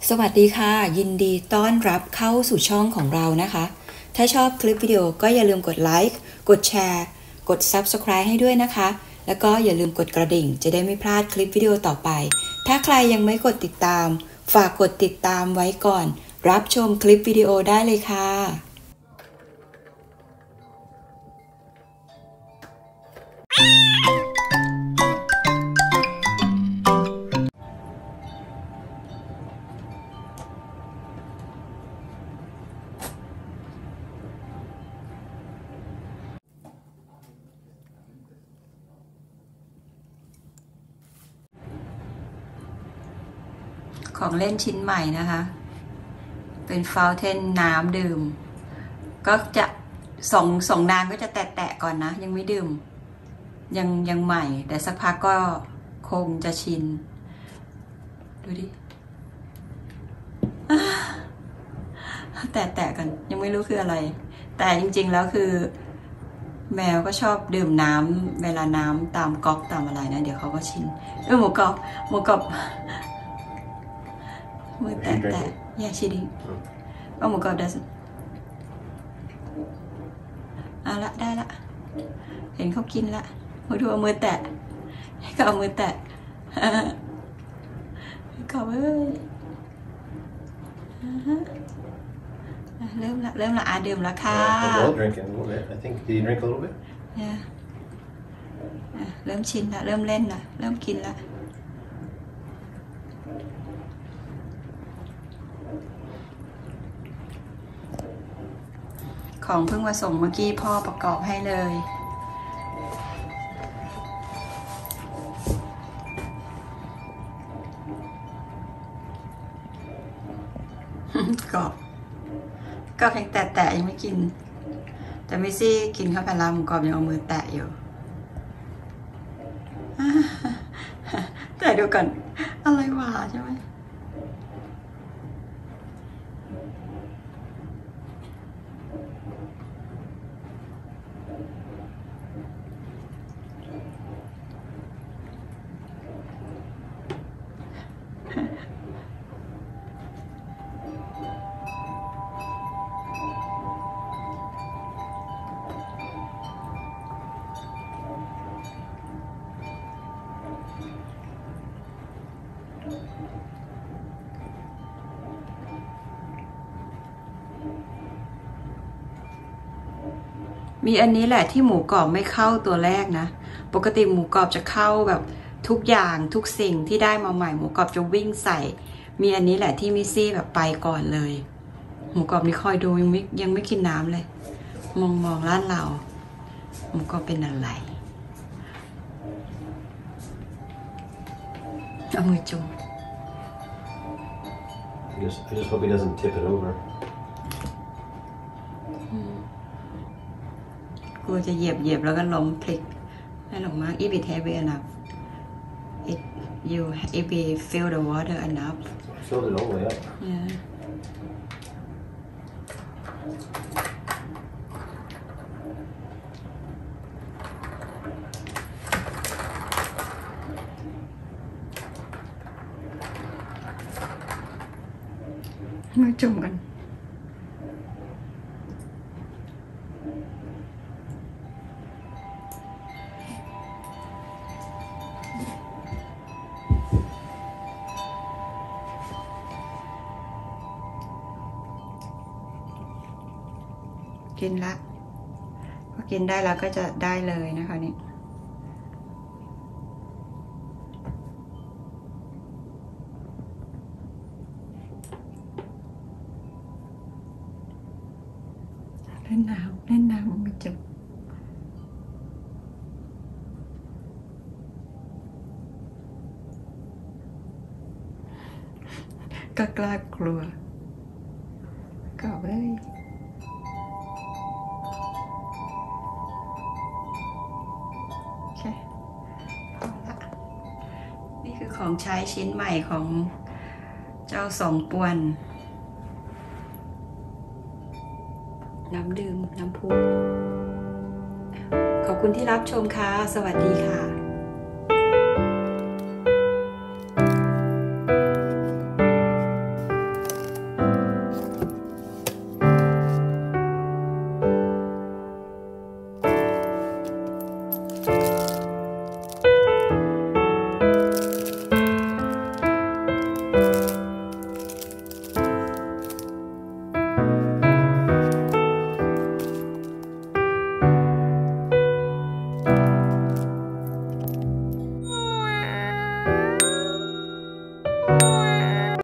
สวัสดีค่ะยินดีต้อนรับเข้าสู่ช่องของเรานะคะถ้าชอบคลิปวิดีโอก็อย่าลืมกดไลค์กดแชร์กด Subscribe ให้ด้วยนะคะแล้วก็อย่าลืมกดกระดิ่งจะได้ไม่พลาดคลิปวิดีโอต่อไปถ้าใครยังไม่กดติดตามฝากกดติดตามไว้ก่อนรับชมคลิปวิดีโอได้เลยค่ะของเล่นชิ้นใหม่นะคะเป็นฟาวเทนน้ำดื่มก็จะส่งนานก็จะแตะก่อนนะยังไม่ดื่มยังใหม่แต่สักพักก็คงจะชินดูดิแตะกันยังไม่รู้คืออะไรแต่จริงๆแล้วคือแมวก็ชอบดื่มน้ำเวลาน้ำตามก๊อกตามอะไรนะเดี๋ยวเขาก็ชินหมูกรอบมือแตะyeah she did oh my god doesn't ละได้ละเห็นเขากินละมาดูเอามือแตะให้เขาเอามือแตะเขาเอ้ยเริ่มละดื่มละค่ะ drinking a little bit. I think. Do you drink a little bit? Yeah. เริ่มชินละเริ่มเล่นละเริ่มกินละของเพิ่งมาส่งเมื่อกี้พ่อประกอบให้เลยก็แค่แตะยังไม่กินแต่มิซี่กินเข้าไปแล้วหมูกรอบยังเอามือแตะอยู่แต่ดูก่อนอะไรวะใช่ไหมมีอันนี้แหละที่หมูกรอบไม่เข้าตัวแรกนะปกติหมูกรอบจะเข้าแบบทุกอย่างทุกสิ่งที่ได้มาใหม่หมูกรอบจะวิ่งใส่มีอันนี้แหละที่มิซี่แบบไปก่อนเลยหมูกรอบนี่คอยดูยังไม่กินน้ำเลยมองร้านเราหมูกรอบเป็นอะไรเอามือจุ่ม I just hope he doesn't tip it over. กลัวจะเหยียบแล้วก็ล้มพลิกให้ลงมา if it heavy enough if we fill the water enough Filled it all the way up. Yeah. มาจุ่มกันกินละพอกินได้แล้วก็จะได้เลยนะคะนี่เล่นน้ำมันไม่จบก็กล้ากลัวก็เว้ยนี่คือของใช้ชิ้นใหม่ของเจ้าสองปวนน้ำดื่มน้ำพุขอบคุณที่รับชมค่ะสวัสดีค่ะ